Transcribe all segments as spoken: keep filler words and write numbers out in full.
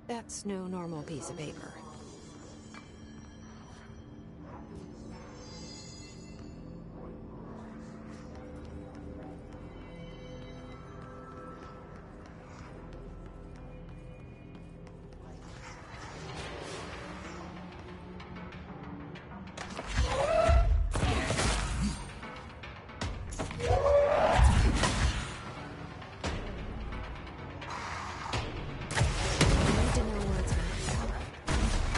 That's no normal piece of paper. I need to know where it's gonna go.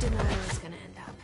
Didn't know where it was gonna end up.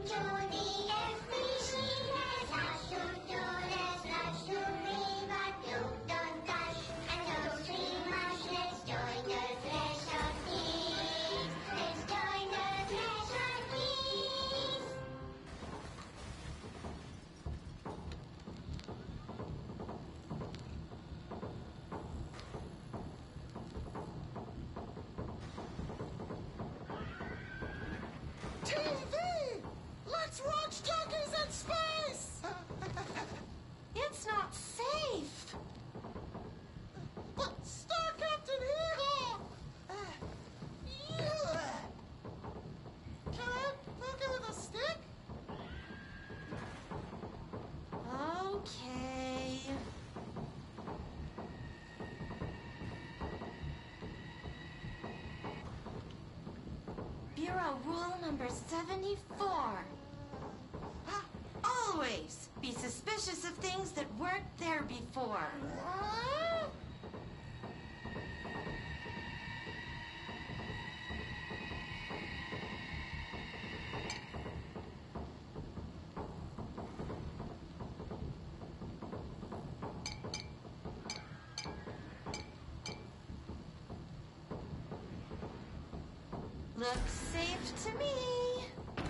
T V! Let's watch Junkies in Space! It's not safe. But Star Captain here! Yeah. Can I poke it with a stick? Okay. Bureau rule number seventy-four. Always be suspicious of things that weren't there before. What? Looks safe to me.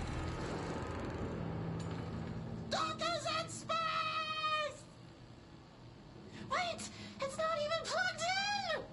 Junkies in Space! Wait! It's not even plugged in!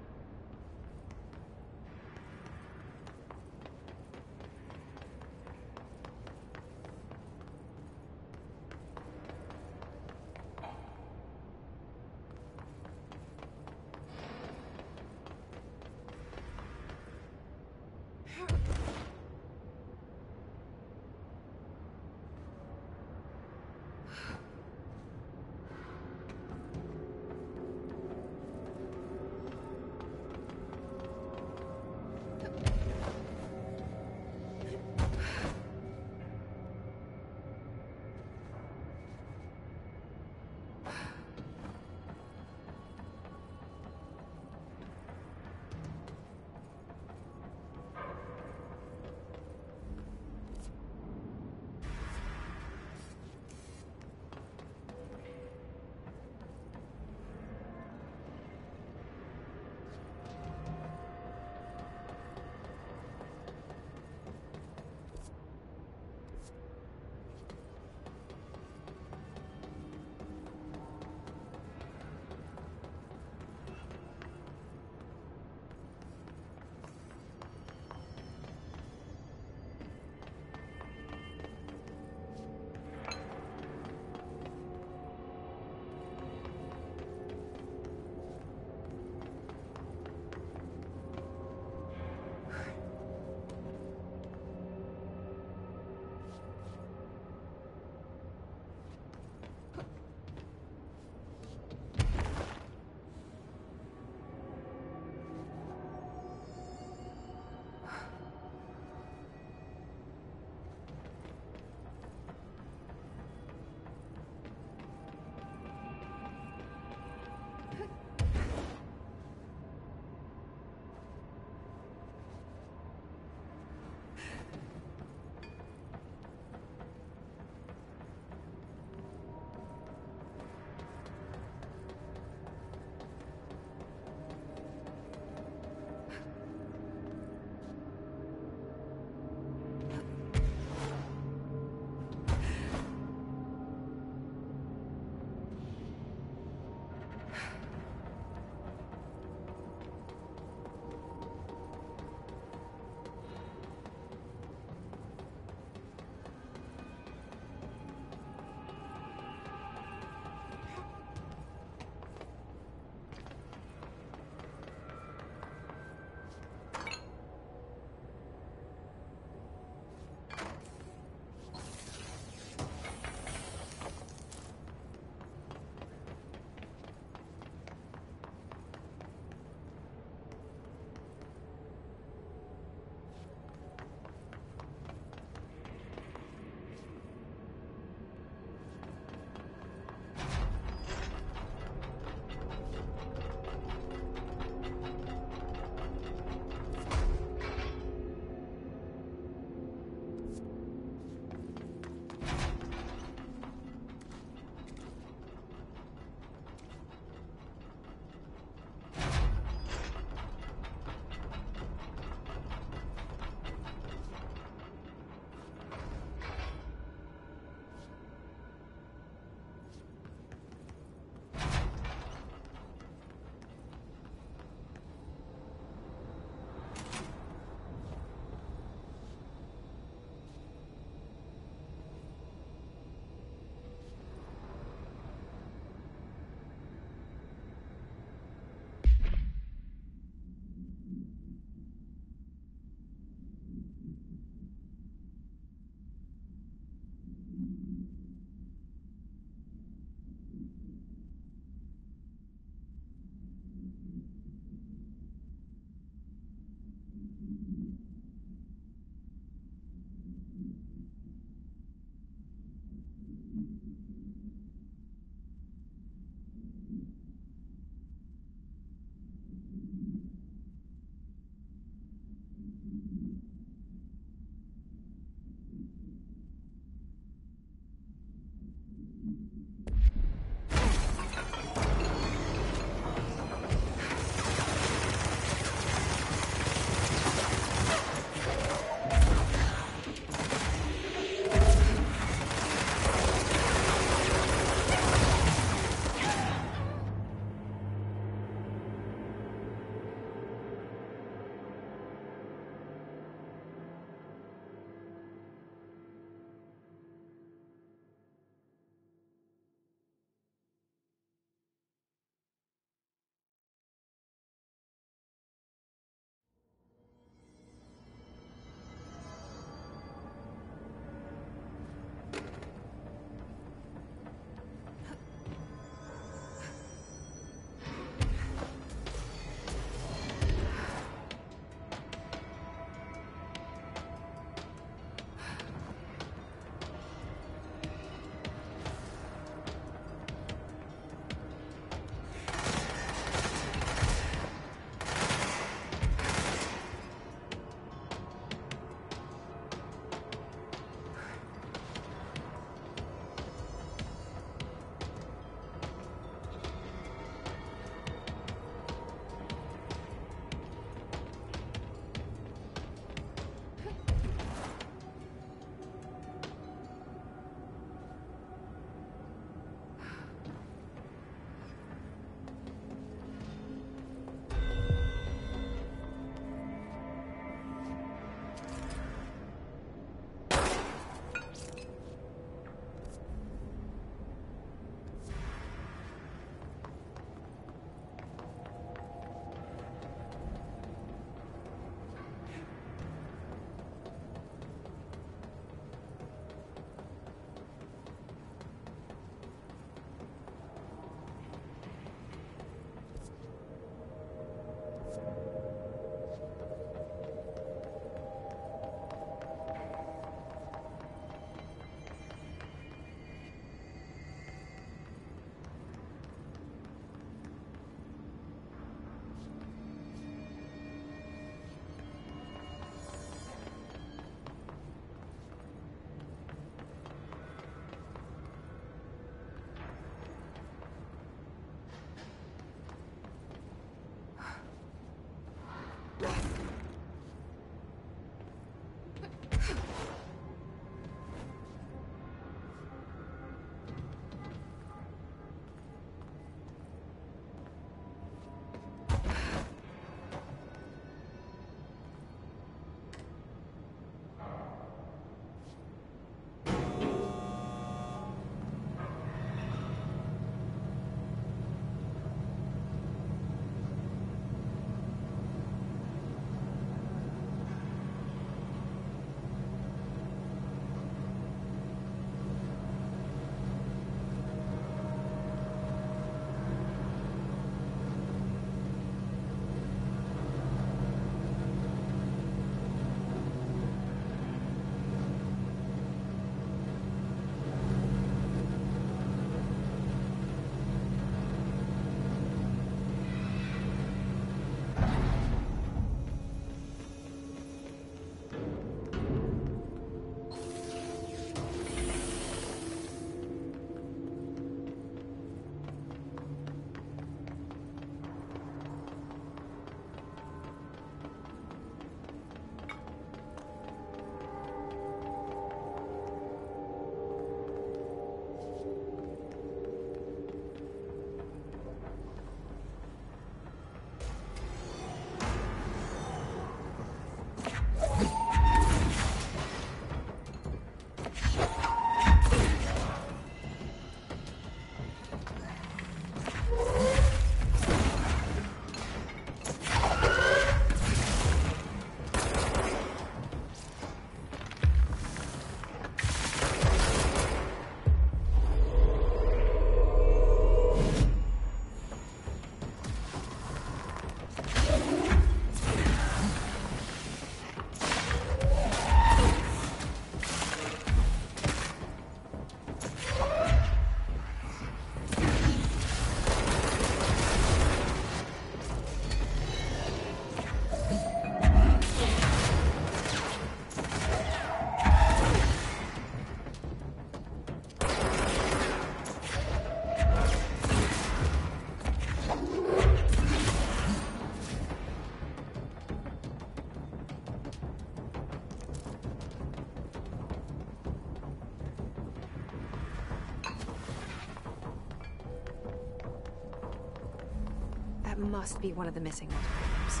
That must be one of the missing multipliers.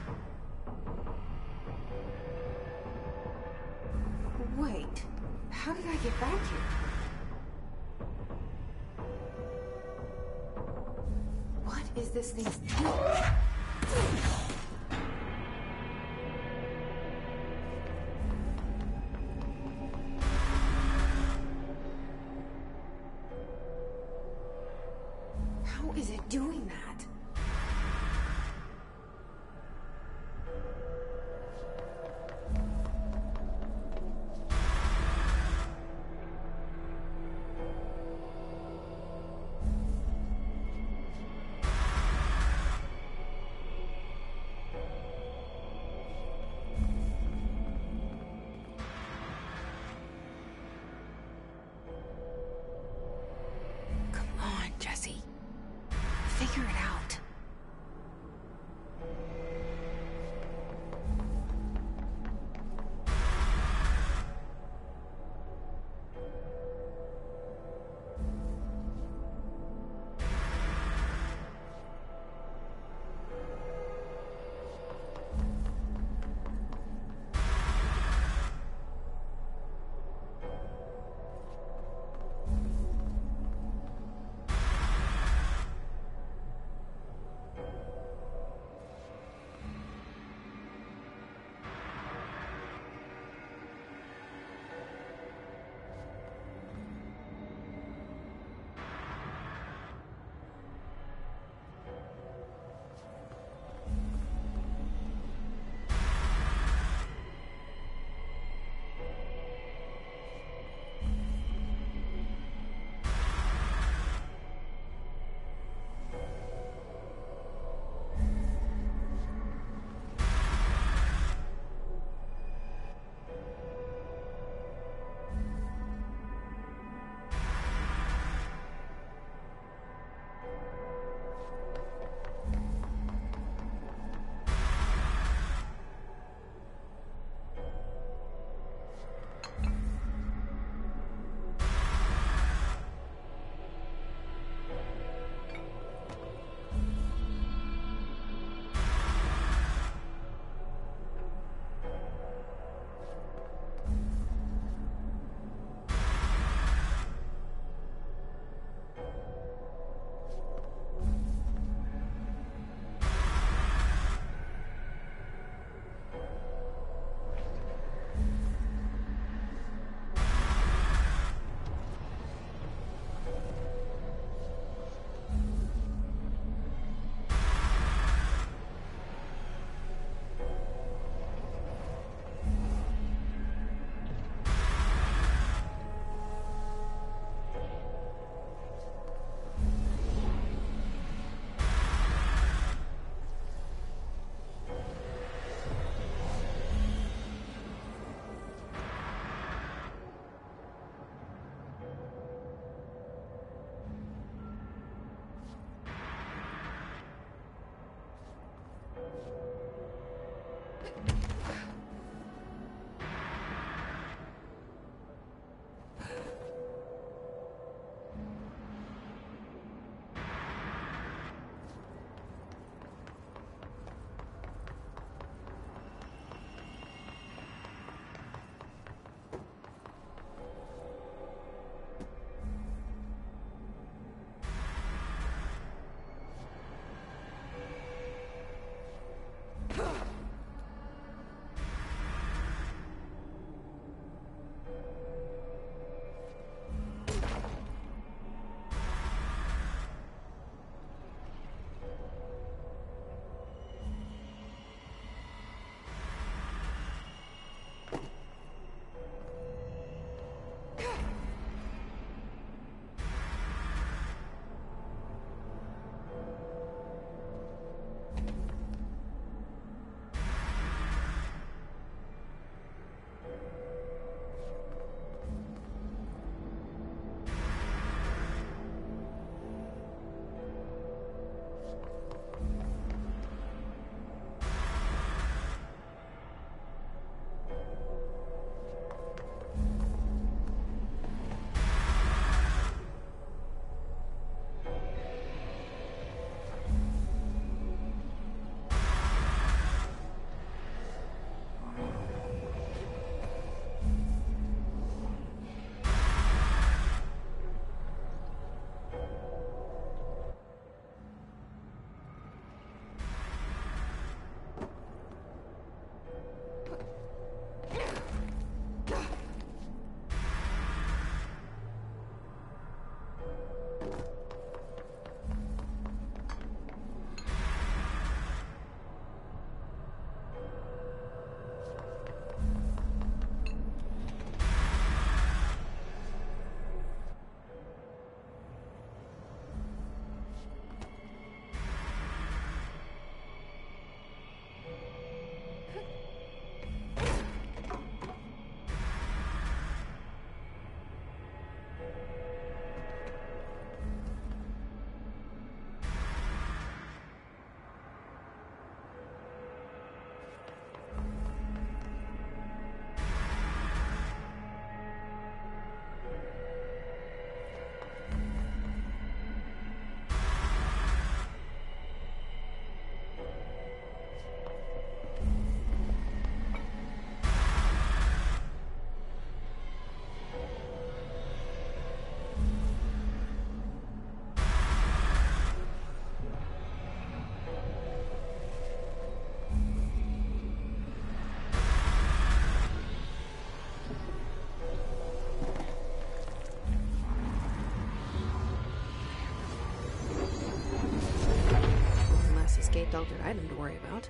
Wait, how did I get back here? What is this thing's deal? How is it doing that? Come on, Jesse. Figure it out. escaped altered item to worry about.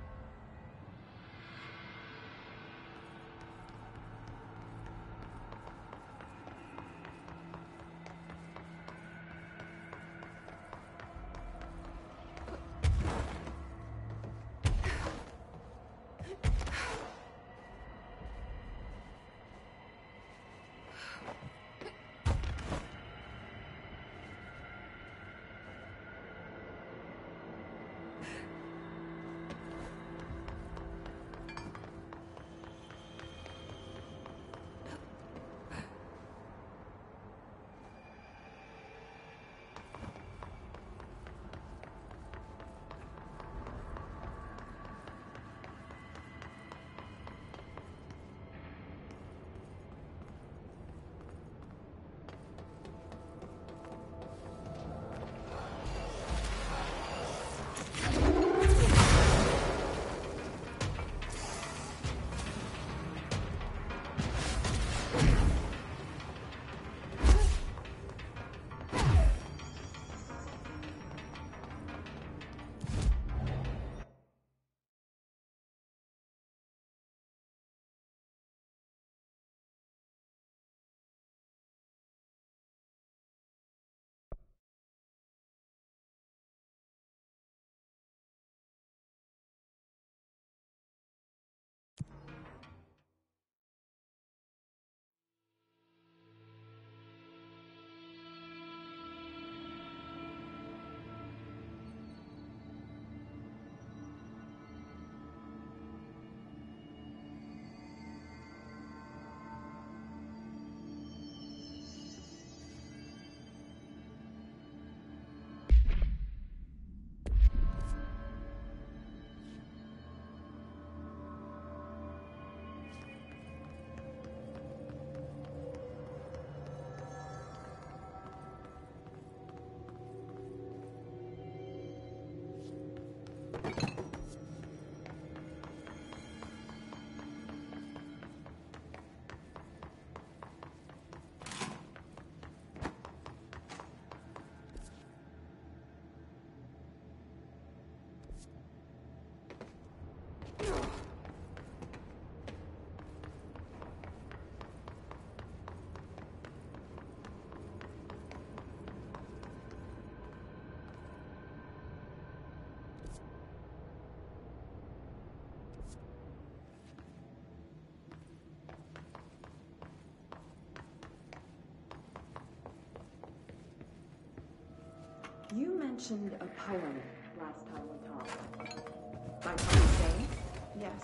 You mentioned a poem last time we talked. My poem saying? Yes.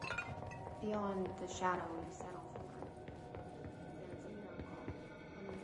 Beyond the shadow of self. There's a miracle.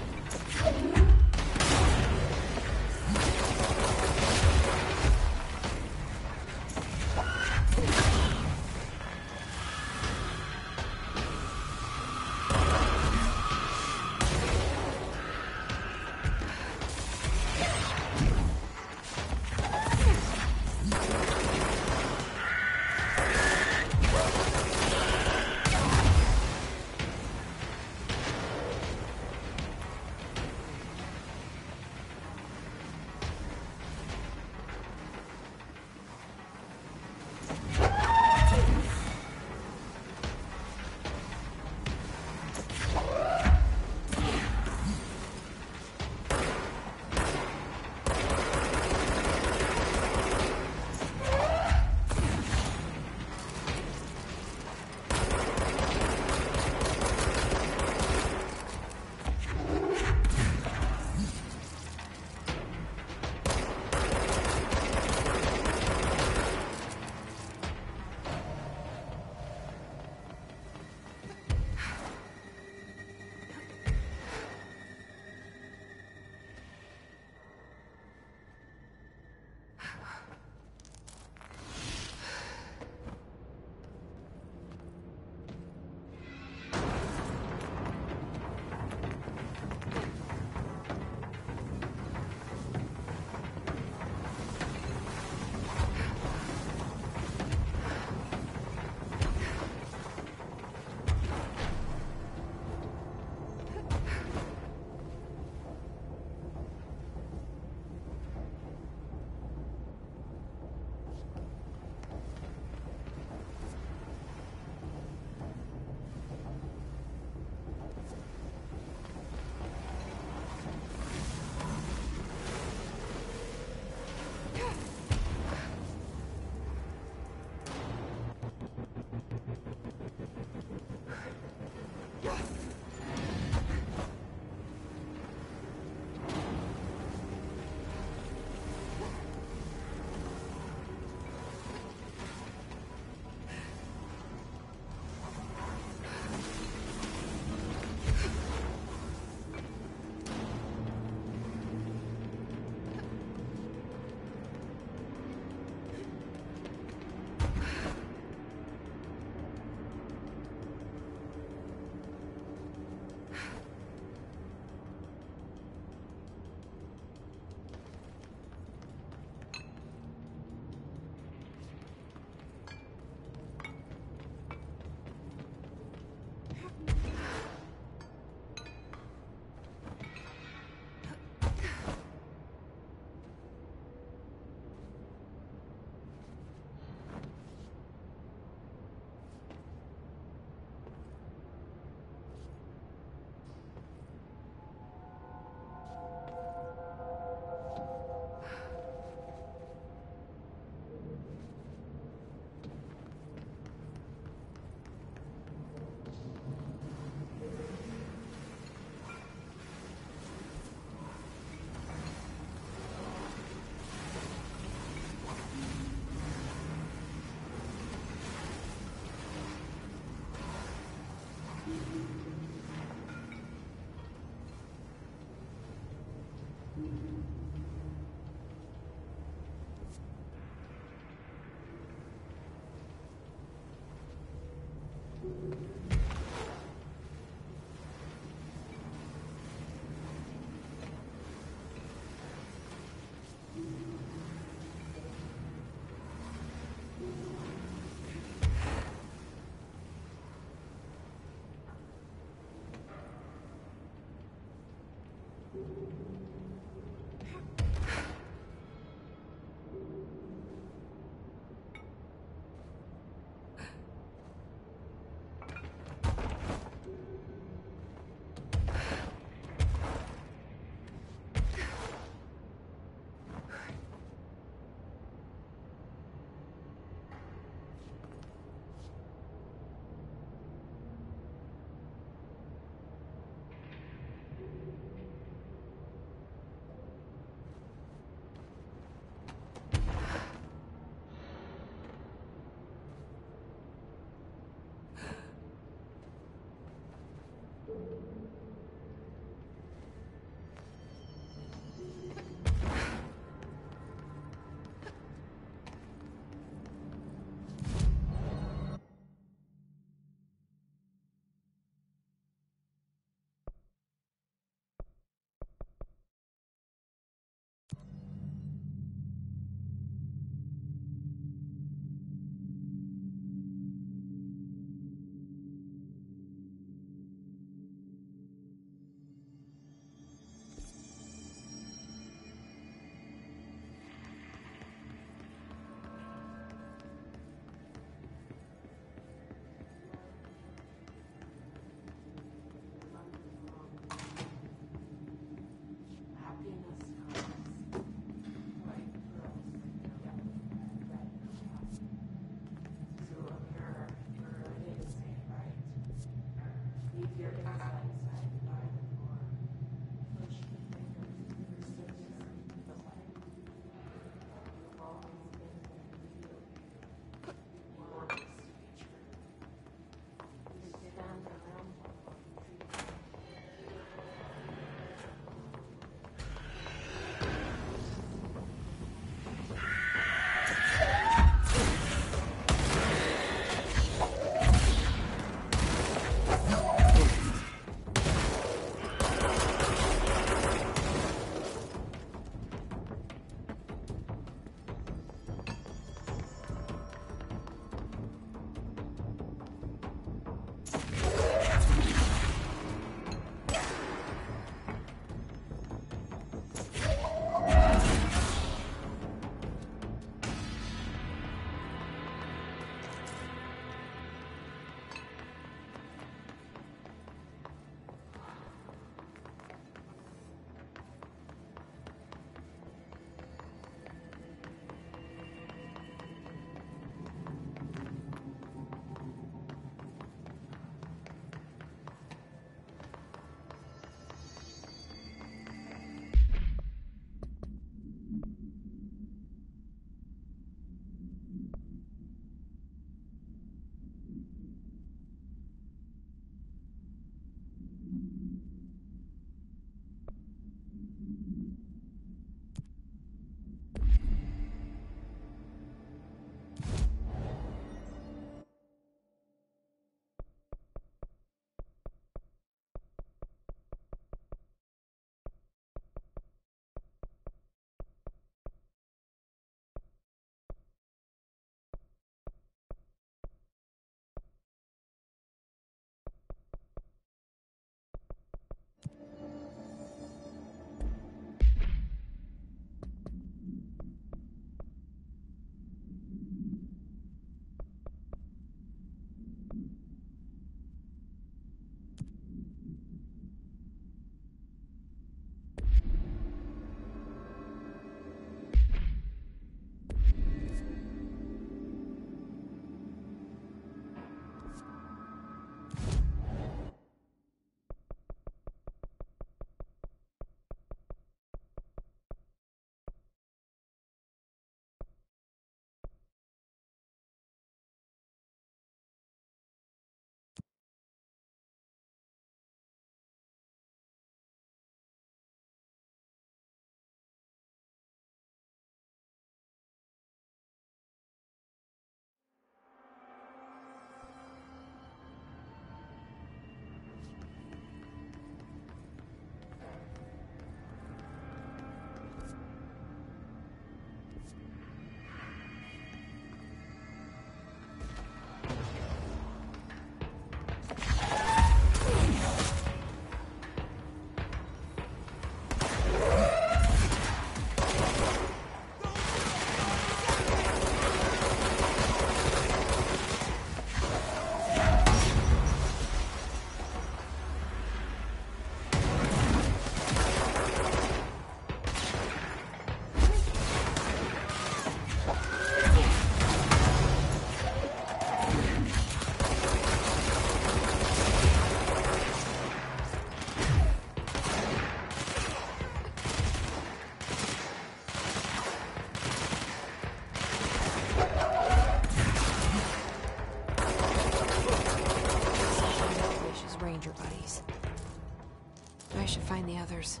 should find the others.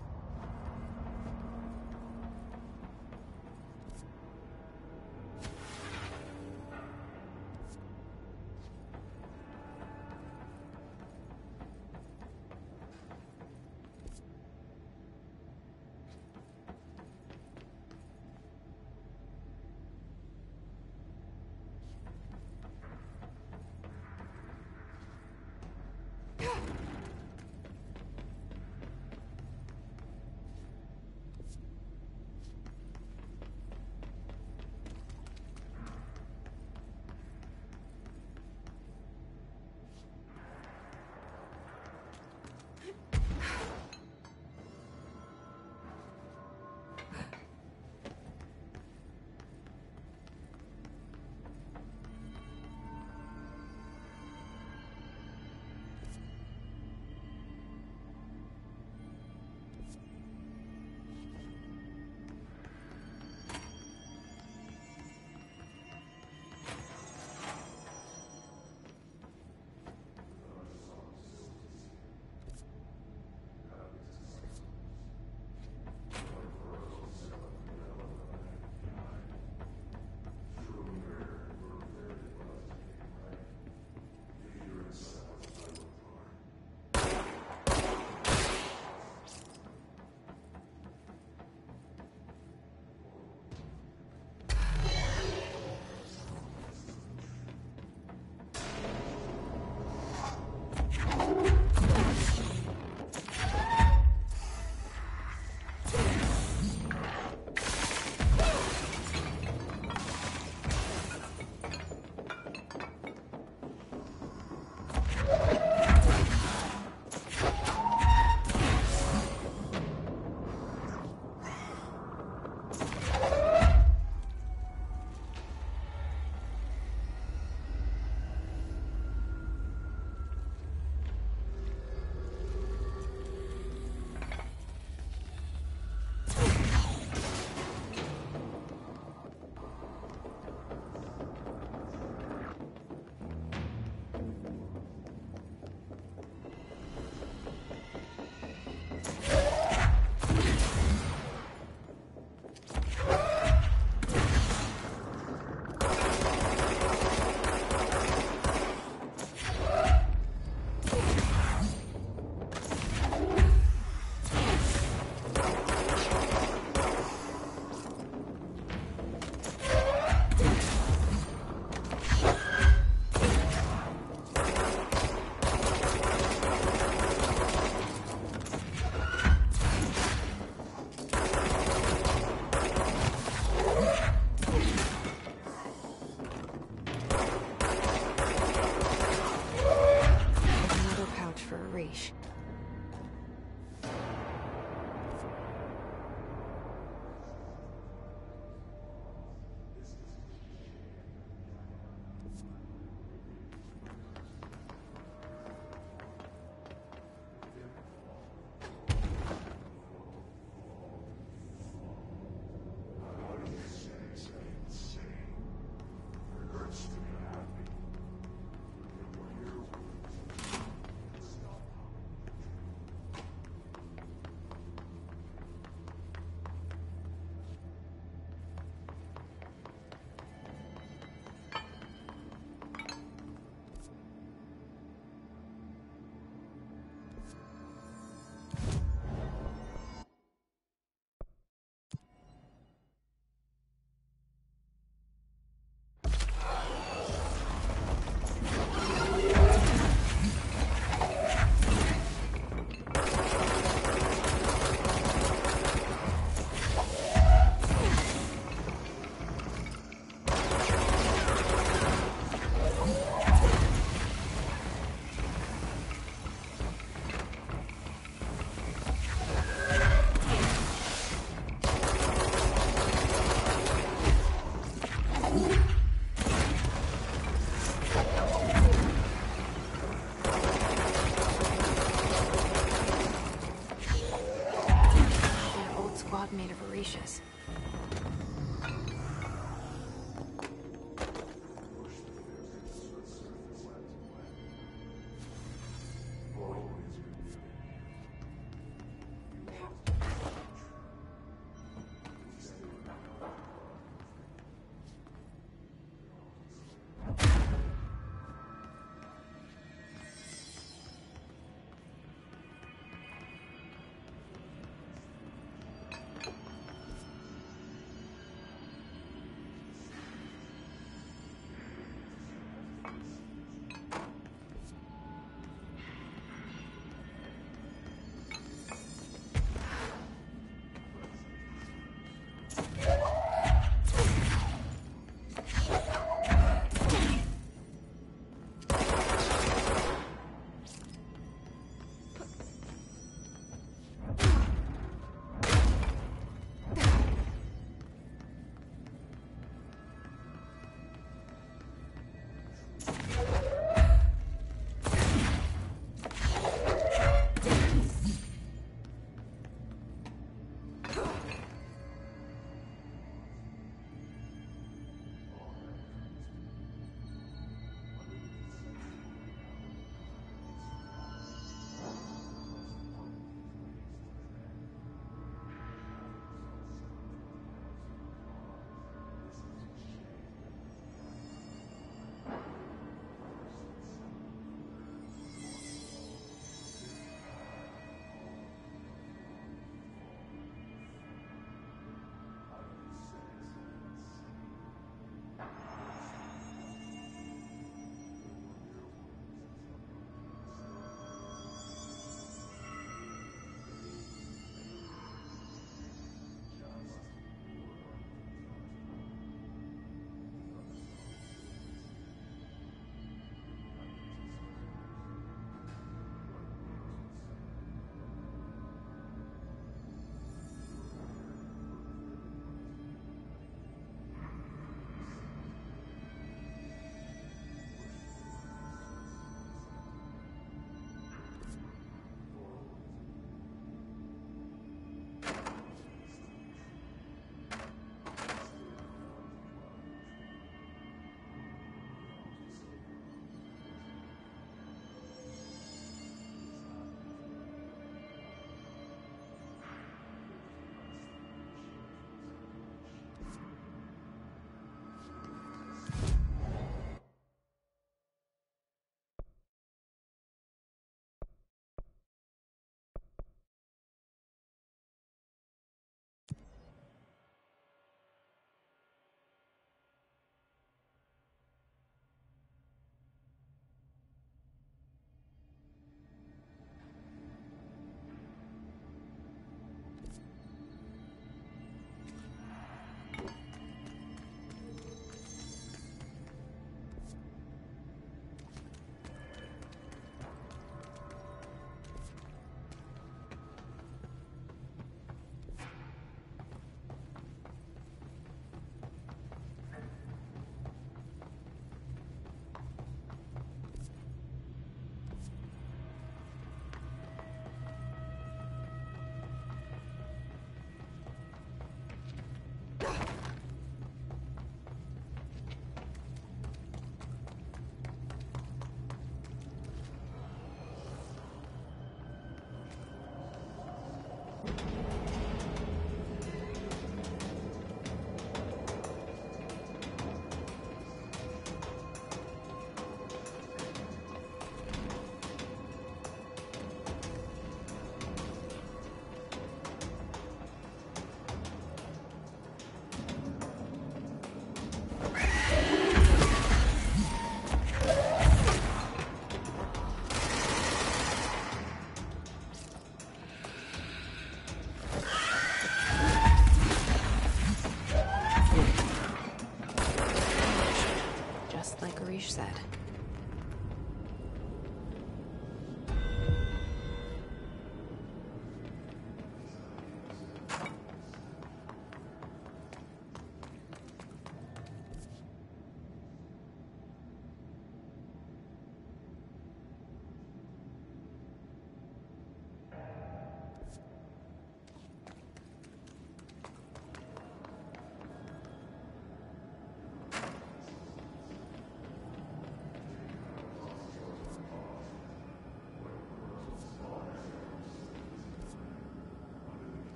Mauritius.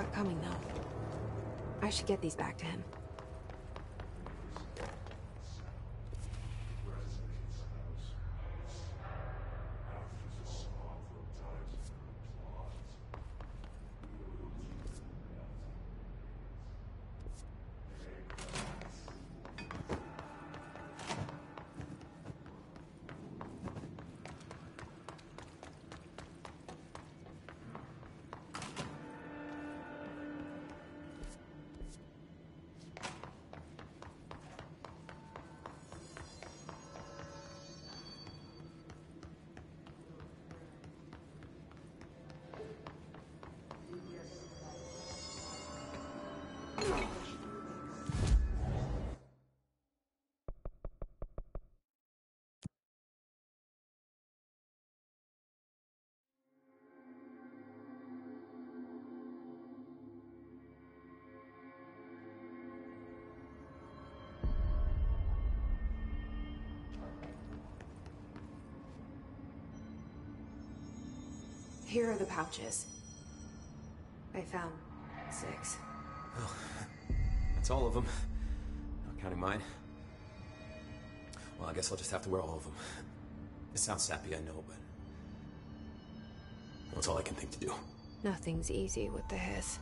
it coming, though. I should get these back to him. Here are the pouches. I found six. Oh, that's all of them. Not counting mine. Well, I guess I'll just have to wear all of them. It sounds sappy, I know, but... That's all I can think to do. Nothing's easy with the hiss.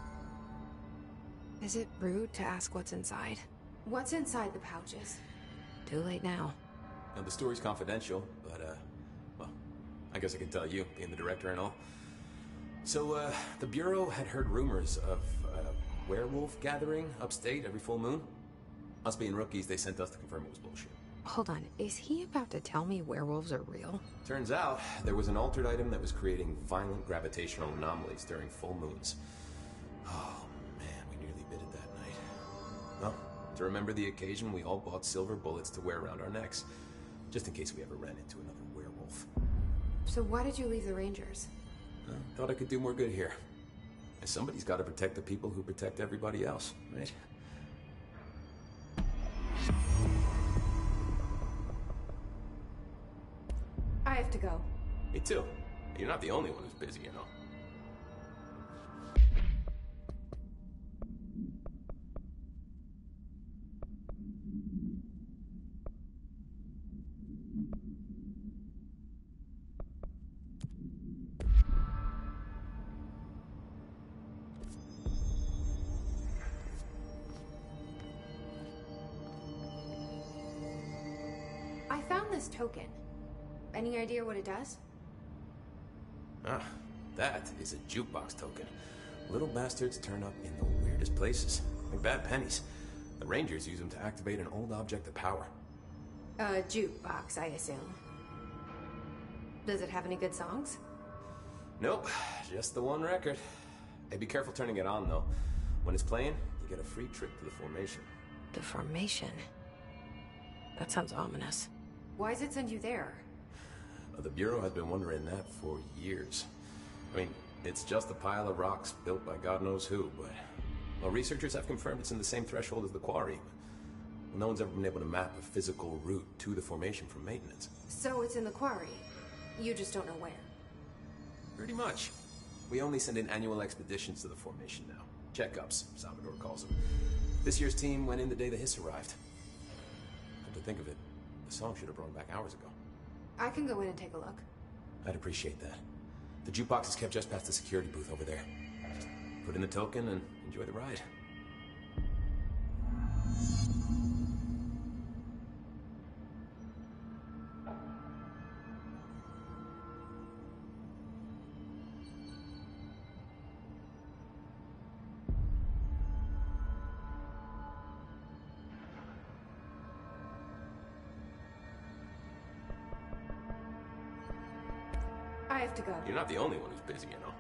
Is it rude to ask what's inside? What's inside the pouches? Too late now. Now, the story's confidential, but, uh... well, I guess I can tell you, being the director and all. So, uh, the Bureau had heard rumors of a werewolf gathering upstate every full moon. Us being rookies, they sent us to confirm it was bullshit. Hold on, is he about to tell me werewolves are real? Turns out, there was an altered item that was creating violent gravitational anomalies during full moons. Oh, man, we nearly bid it that night. Well, to remember the occasion, we all bought silver bullets to wear around our necks, just in case we ever ran into another werewolf. So why did you leave the Rangers? Uh, thought I could do more good here. And somebody's got to protect the people who protect everybody else, right? I have to go. Me too. You're not the only one who's busy, you know. I found this token. Any idea what it does? Ah, that is a jukebox token. Little bastards turn up in the weirdest places, like bad pennies. The Rangers use them to activate an old object of power. A jukebox, I assume. Does it have any good songs? Nope, just the one record. Hey, be careful turning it on, though. When it's playing, you get a free trip to the formation. The formation? That sounds ominous. Why does it send you there? Uh, the Bureau has been wondering that for years. I mean, it's just a pile of rocks built by God knows who, but... Well, researchers have confirmed it's in the same threshold as the quarry. Well, no one's ever been able to map a physical route to the formation from maintenance. So it's in the quarry. You just don't know where. Pretty much. We only send in annual expeditions to the formation now. Checkups, Salvador calls them. This year's team went in the day the hiss arrived. Come to think of it, the song should have brought back hours ago. I can go in and take a look. I'd appreciate that. The jukebox is kept just past the security booth over there. Put in the token and enjoy the ride. I have to go. You're not the only one who's busy, you know.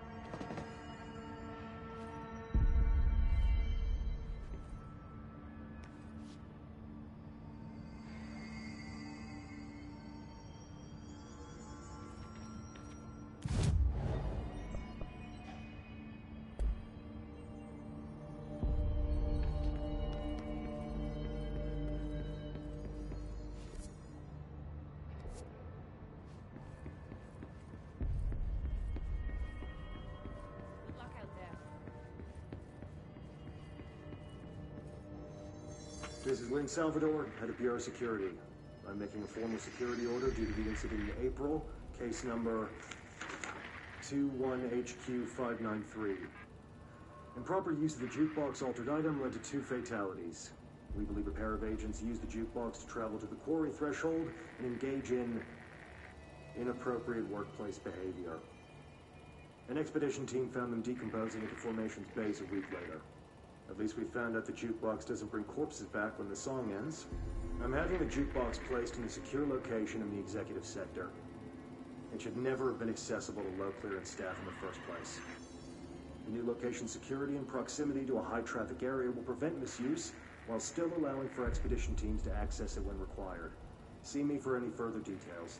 this is Lynn Salvador, head of Bureau Security. I'm making a formal security order due to the incident in April, case number two one H Q five nine three. Improper use of the jukebox altered item led to two fatalities. We believe a pair of agents used the jukebox to travel to the quarry threshold and engage in inappropriate workplace behavior. An expedition team found them decomposing at the formation's base a week later. At least we found out the jukebox doesn't bring corpses back when the song ends. I'm having the jukebox placed in a secure location in the executive sector. It should never have been accessible to low clearance staff in the first place. The new location's security and proximity to a high-traffic area will prevent misuse, while still allowing for expedition teams to access it when required. See me for any further details.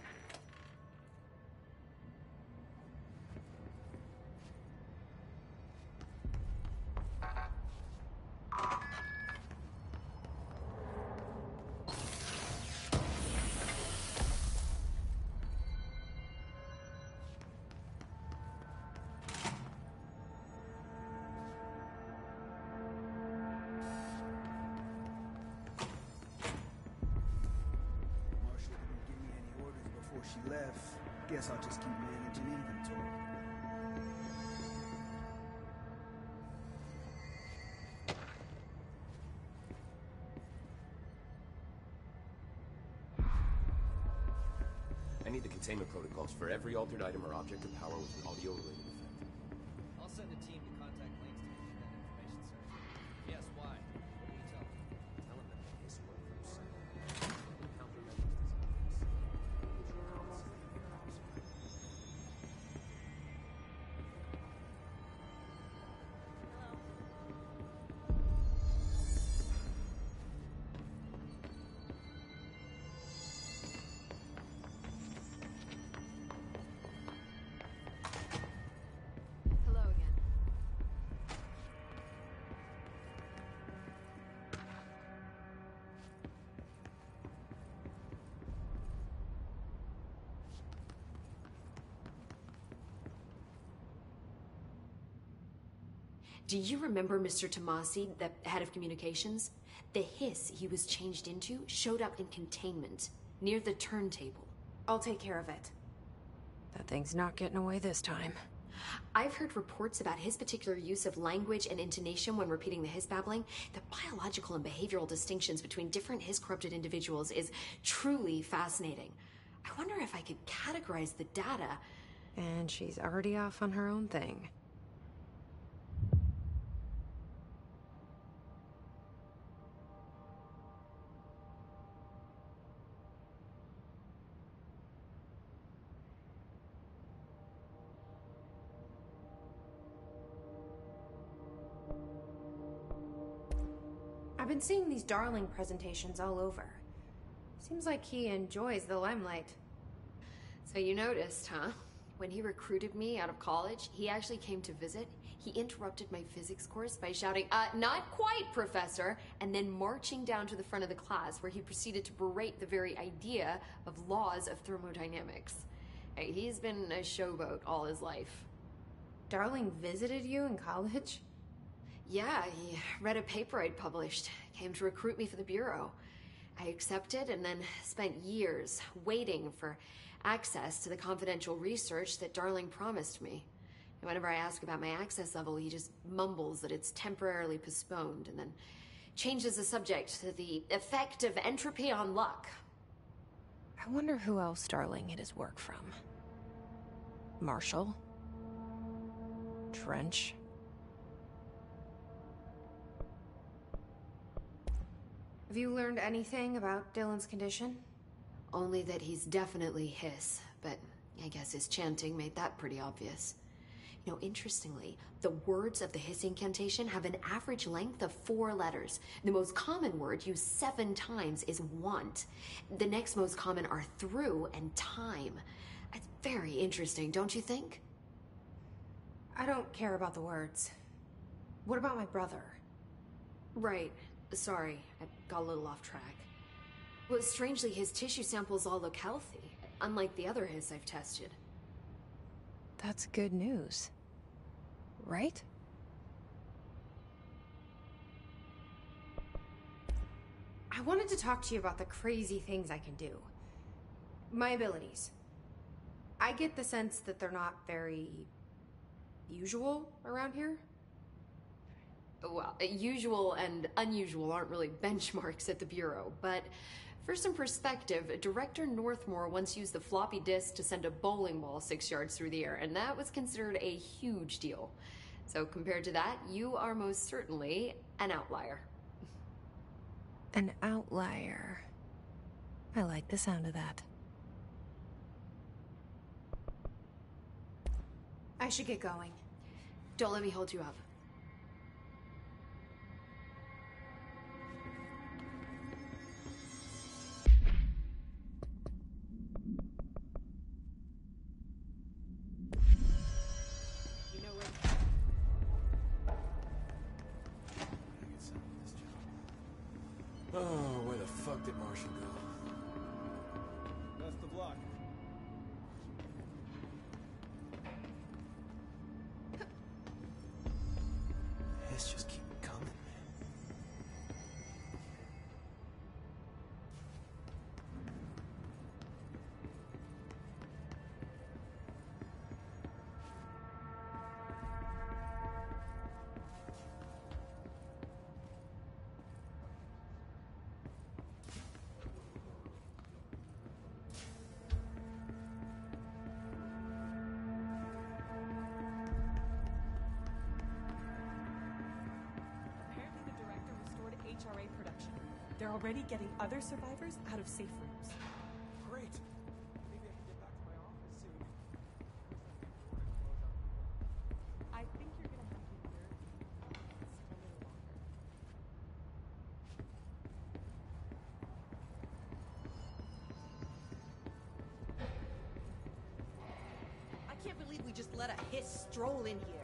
She left. Guess I'll just keep managing inventory. I need the containment protocols for every altered item or object of power with an audio-related effect. I'll send a team to contact Lane's division at Information Center. Yes, why? What do you tell them? Tell them that the Hiss work group sent countermeasures designed. Hello again. Do you remember Mister Tomasi, the head of communications? The hiss he was changed into showed up in containment, near the turntable. I'll take care of it. That thing's not getting away this time. I've heard reports about his particular use of language and intonation when repeating the hiss babbling. The biological and behavioral distinctions between different hiss-corrupted individuals is truly fascinating. I wonder if I could categorize the data. And she's already off on her own thing. I've been seeing these Darling presentations all over. Seems like he enjoys the limelight. So you noticed, huh? When he recruited me out of college, he actually came to visit. He interrupted my physics course by shouting, uh, not quite, Professor, and then marching down to the front of the class where he proceeded to berate the very idea of laws of thermodynamics. Hey, he's been a showboat all his life. Darling visited you in college? Yeah, he read a paper I'd published, came to recruit me for the Bureau. I accepted and then spent years waiting for access to the confidential research that Darling promised me. And whenever I ask about my access level, he just mumbles that it's temporarily postponed and then changes the subject to the effect of entropy on luck. I wonder who else Darling hid his work from. Marshall? Trench? Have you learned anything about Dylan's condition? Only that he's definitely hiss, but I guess his chanting made that pretty obvious. You know, interestingly, the words of the hiss incantation have an average length of four letters. The most common word used seven times is want. The next most common are through and time. It's very interesting, don't you think? I don't care about the words. What about my brother? Right. Sorry, I got a little off track. Well, strangely, his tissue samples all look healthy, unlike the other hiss I've tested. That's good news. Right? I wanted to talk to you about the crazy things I can do. My abilities. I get the sense that they're not very usual around here. Well, usual and unusual aren't really benchmarks at the Bureau, but for some perspective, Director Northmore once used the floppy disk to send a bowling ball six yards through the air, and that was considered a huge deal. So compared to that, you are most certainly an outlier. An outlier. I like the sound of that. I should get going. Don't let me hold you up. You know what? I get some of this job. Oh, where the fuck did Martian go? Best of luck. This just keep coming, man. Apparently the director restored H R A production. They're already getting other survivors out of safe rooms. Great. Maybe I can get back to my office soon. I think you're gonna have to bear with me a little longer. I can't believe we just let a hiss stroll in here.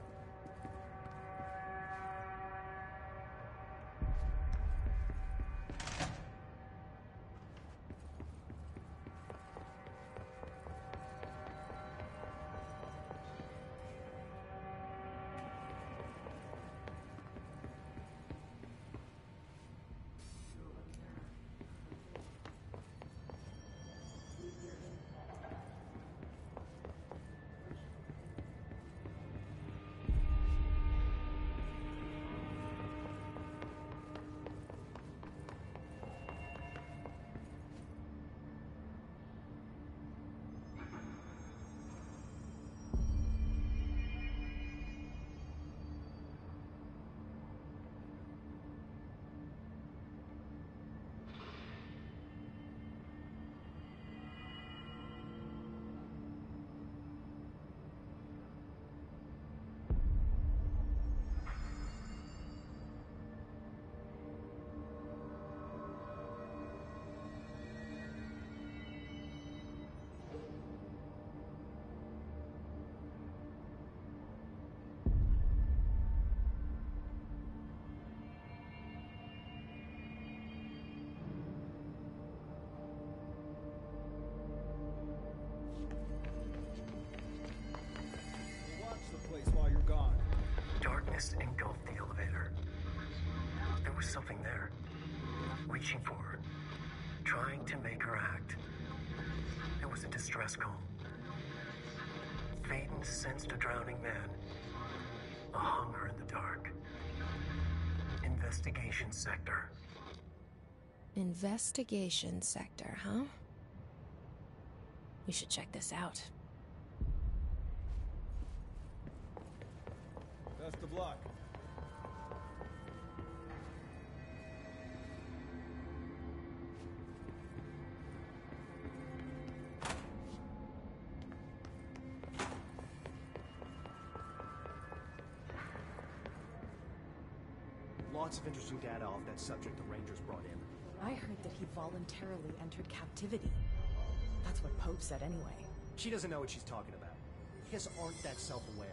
Watch the place while you're gone. Darkness engulfed the elevator. There was something there, reaching for her, trying to make her act. It was a distress call. Faden sensed a drowning man, a hunger in the dark. Investigation sector. Investigation sector, huh? We should check this out. Best of luck. Lots of interesting data off that subject the Rangers brought in. I heard that he voluntarily entered captivity. That's what Pope said anyway. She doesn't know what she's talking about. Hiss aren't that self-aware.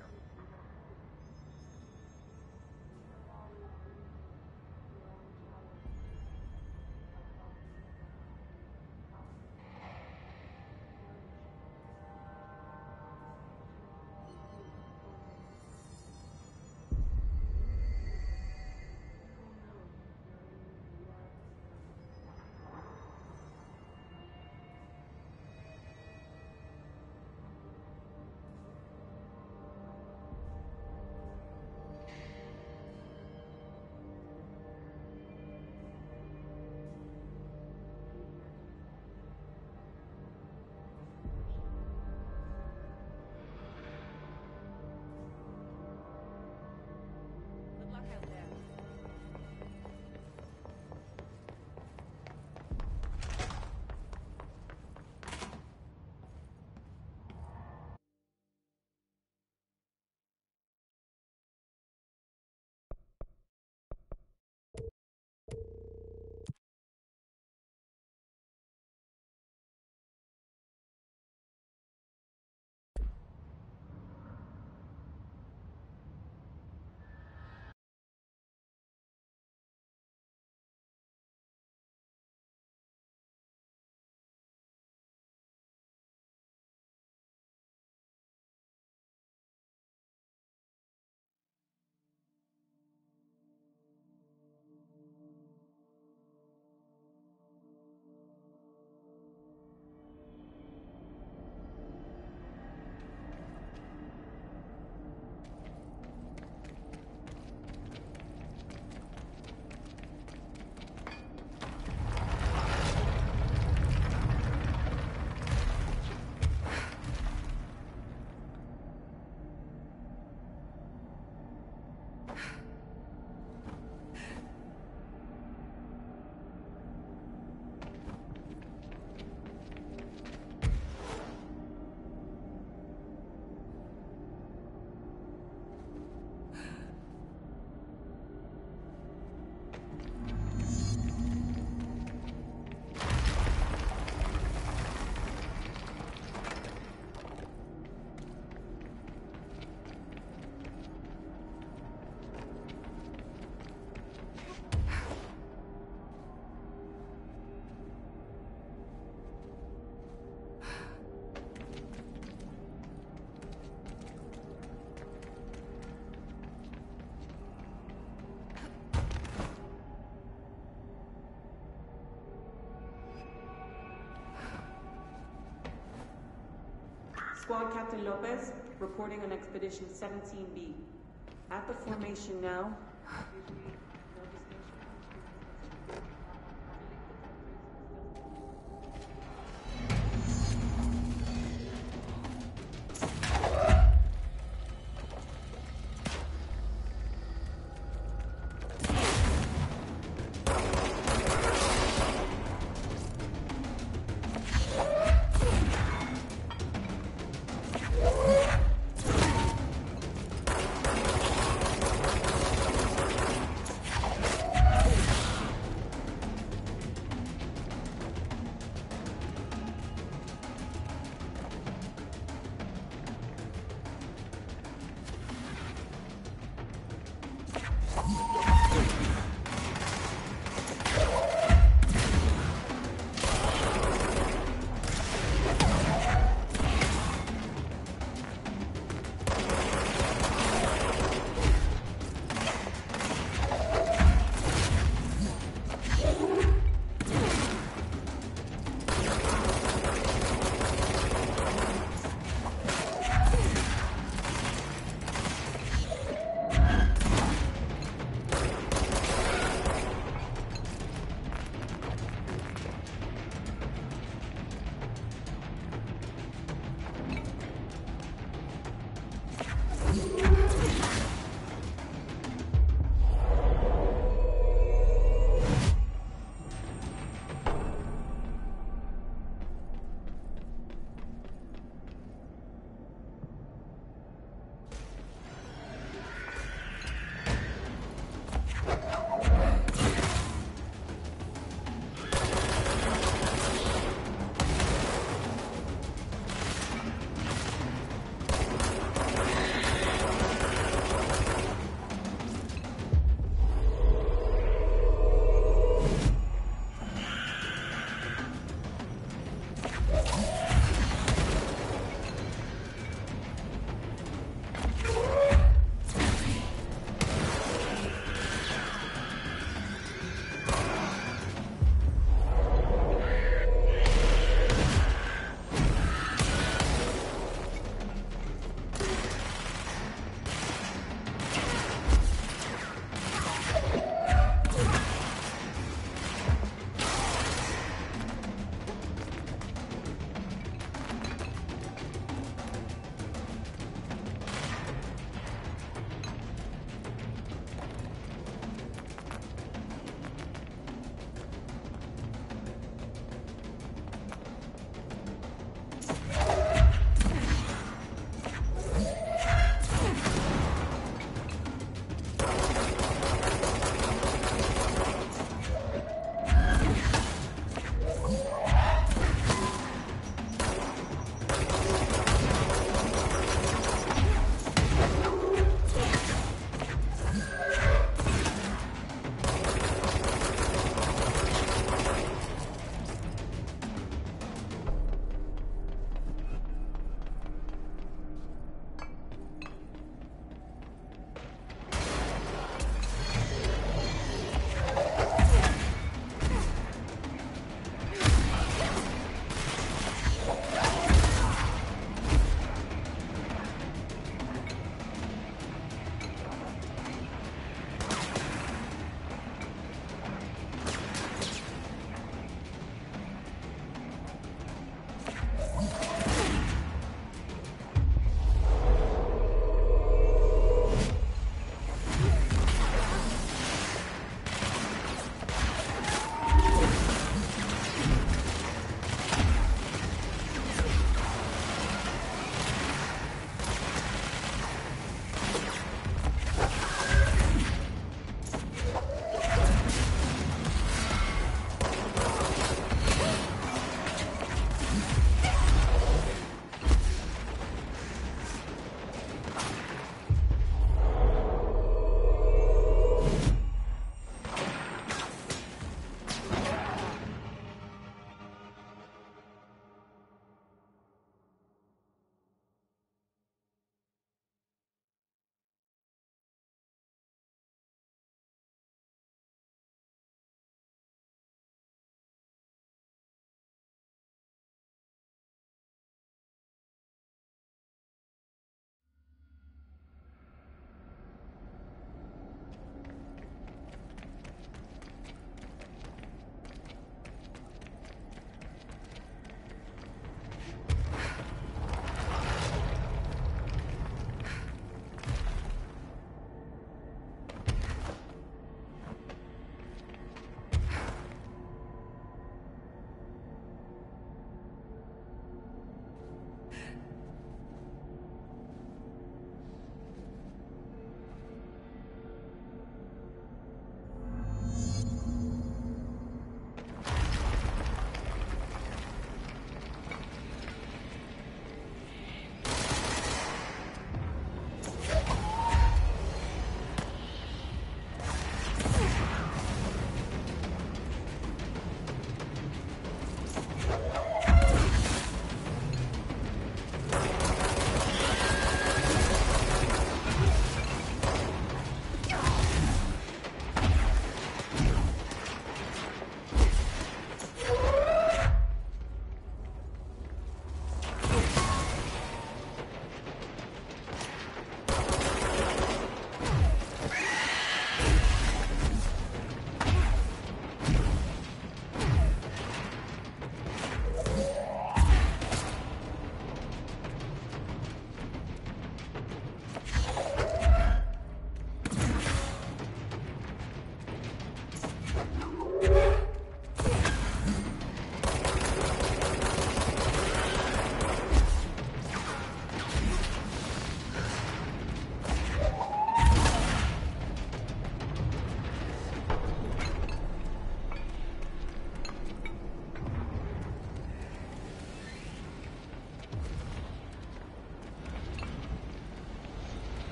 Squad Captain Lopez, reporting on Expedition seventeen B. At the formation now.